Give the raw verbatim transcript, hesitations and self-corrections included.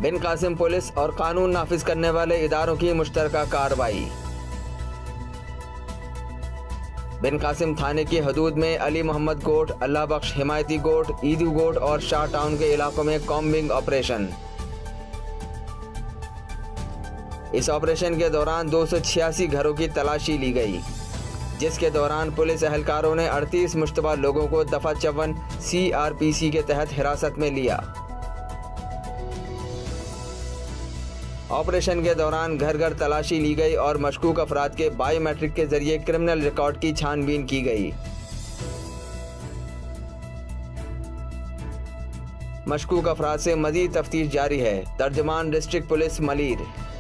बिन Qasim police और कानून नाफिज करने वाले इदारों की मुश्तरका कार्रवाई। बिन कासिम थाने की हदूद में अली मोहम्मद गोट, अल्लाह बख्श हिमायती गोट, ईदू गोट और शाह टाउन के इलाकों में कॉम्बिंग ऑपरेशन। इस ऑपरेशन के दौरान दो सौ छियासी घरों की तलाशी ली गई, जिसके दौरान पुलिस एहलकारों ने अड़तीस मुश्तबा लोगों को दफा चौवन सी आर पी सी के तहत हिरासत में लिया। ऑपरेशन के दौरान घर घर तलाशी ली गई और मशकूक अफराद के बायोमेट्रिक के जरिए क्रिमिनल रिकॉर्ड की छानबीन की गई। मशकूक अफराद से मजीद तफ्तीश जारी है। तर्जमान डिस्ट्रिक्ट पुलिस मलीर।